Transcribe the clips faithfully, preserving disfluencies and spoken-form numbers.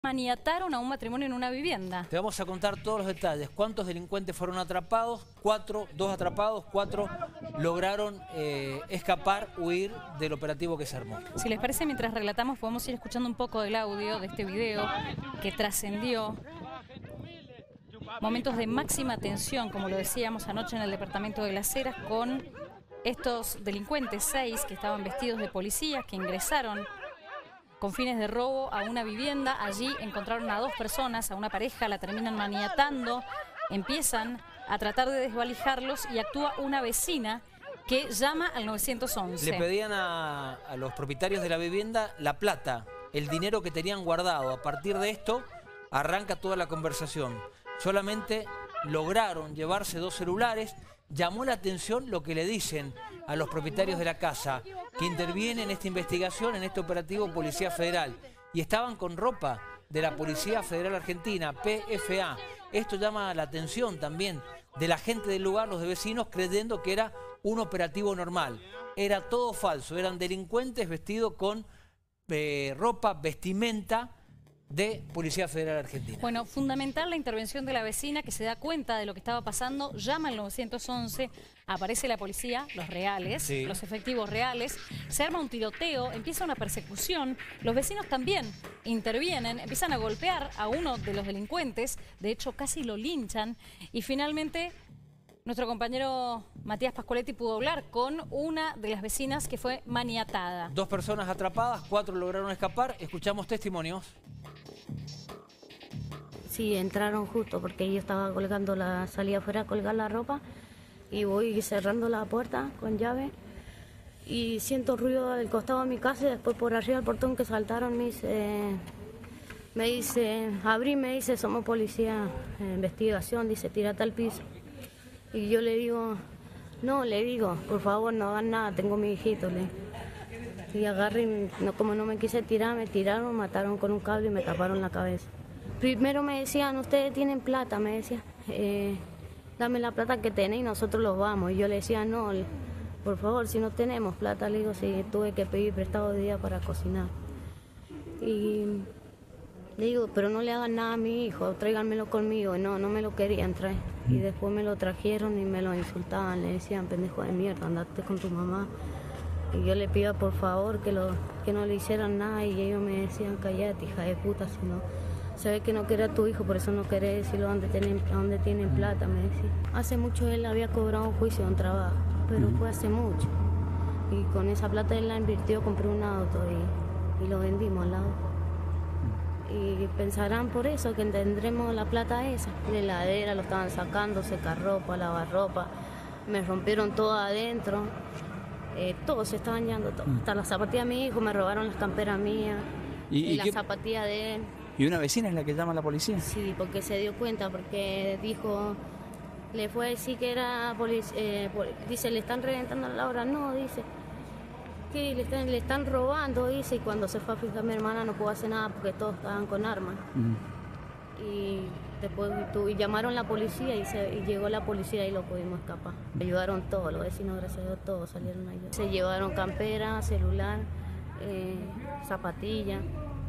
Maniataron a un matrimonio en una vivienda. Te vamos a contar todos los detalles. ¿Cuántos delincuentes fueron atrapados? Cuatro, dos atrapados, cuatro lograron eh, escapar, huir del operativo que se armó. Si les parece, mientras relatamos podemos ir escuchando un poco del audio de este video que trascendió. Momentos de máxima tensión, como lo decíamos anoche en el departamento de Las Heras, con estos delincuentes, seis, que estaban vestidos de policías, que ingresaron con fines de robo a una vivienda. Allí encontraron a dos personas, a una pareja, la terminan maniatando, empiezan a tratar de desvalijarlos y actúa una vecina que llama al nueve once. Le pedían a, a los propietarios de la vivienda la plata, el dinero que tenían guardado. A partir de esto arranca toda la conversación. Solamente lograron llevarse dos celulares. Llamó la atención lo que le dicen a los propietarios de la casa, que intervienen en esta investigación, en este operativo Policía Federal. Y estaban con ropa de la Policía Federal Argentina, P F A. Esto llama la atención también de la gente del lugar, los de vecinos, creyendo que era un operativo normal. Era todo falso, eran delincuentes vestidos con eh, ropa, vestimenta de Policía Federal Argentina. Bueno, fundamental la intervención de la vecina, que se da cuenta de lo que estaba pasando, llama al nueve once, aparece la policía, los reales, sí. los efectivos reales, se arma un tiroteo, empieza una persecución, los vecinos también intervienen, empiezan a golpear a uno de los delincuentes, de hecho casi lo linchan, y finalmente nuestro compañero Matías Pascoletti pudo hablar con una de las vecinas que fue maniatada. Dos personas atrapadas, cuatro lograron escapar, escuchamos testimonios. Sí, entraron justo porque yo estaba colgando la salida afuera a colgar la ropa y voy cerrando la puerta con llave y siento ruido del costado de mi casa y después por arriba del portón que saltaron mis, eh, me dice, abrí, me dice, somos policía de investigación, dice, tírate al piso. Y yo le digo, no, le digo, por favor no hagan nada, tengo mi hijito. Le. Y agarré, y no, como no me quise tirar, me tiraron, mataron con un cable y me taparon la cabeza. Primero me decían, ustedes tienen plata, me decían, eh, dame la plata que tenés y nosotros los vamos. Y yo le decía, no, por favor, si no tenemos plata, le digo, si tuve que pedir prestado de día para cocinar. Y le digo, pero no le hagan nada a mi hijo, tráiganmelo conmigo. Y no, no me lo querían traer. Y después me lo trajeron y me lo insultaban, le decían, pendejo de mierda, andate con tu mamá. Y yo le pido por favor que, lo, que no le hicieran nada y ellos me decían, callate, hija de puta, si no... Se ve que no quiere a tu hijo, por eso no querés decirlo dónde tienen, dónde tienen plata, me decía. Hace mucho él había cobrado un juicio, un trabajo, pero fue hace mucho. Y con esa plata él la invirtió, compró un auto y, y lo vendimos al lado. Y pensarán por eso que tendremos la plata esa. La heladera lo estaban sacando, secarropa, lavarropa, me rompieron todo adentro. Eh, todo se estaba dañando, todo. Hasta las zapatillas de mi hijo, me robaron las camperas mías y, y, y las qué... zapatillas de él. ¿Y una vecina es la que llama a la policía? Sí, porque se dio cuenta, porque dijo, le fue a decir que era policía, eh, dice, le están reventando la obra, no, dice, que le están, le están robando, dice, y cuando se fue a fijar mi hermana no pudo hacer nada porque todos estaban con armas. Uh-huh. Y después tu, y llamaron a la policía y, se, y llegó la policía y lo pudimos escapar. Me ayudaron todos, los vecinos, gracias a Dios, todos salieron a ayudar. Se llevaron campera, celular, eh, zapatillas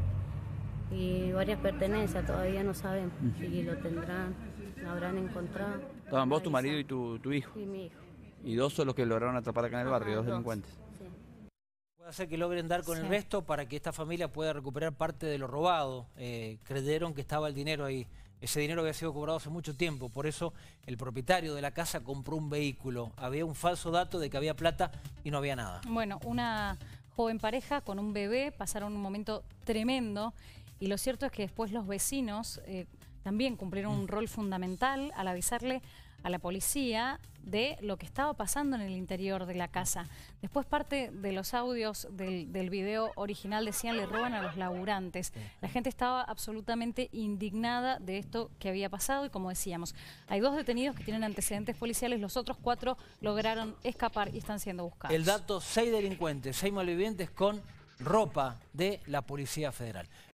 y varias pertenencias, todavía no sabemos si lo tendrán, lo habrán encontrado. Estaban vos, tu marido y tu, tu hijo. Y mi hijo. Y dos son los que lograron atrapar acá en el barrio, dos, dos delincuentes. Sí. Puede ser que logren dar con sí. el resto para que esta familia pueda recuperar parte de lo robado. Eh, creyeron que estaba el dinero ahí. Ese dinero había sido cobrado hace mucho tiempo, por eso el propietario de la casa compró un vehículo. Había un falso dato de que había plata y no había nada. Bueno, una joven pareja con un bebé pasaron un momento tremendo. Y lo cierto es que después los vecinos eh, también cumplieron un rol fundamental al avisarle a la policía de lo que estaba pasando en el interior de la casa. Después parte de los audios del, del video original decían le roban a los laburantes. La gente estaba absolutamente indignada de esto que había pasado y como decíamos, hay dos detenidos que tienen antecedentes policiales, los otros cuatro lograron escapar y están siendo buscados. El dato, seis delincuentes, seis malvivientes con ropa de la Policía Federal.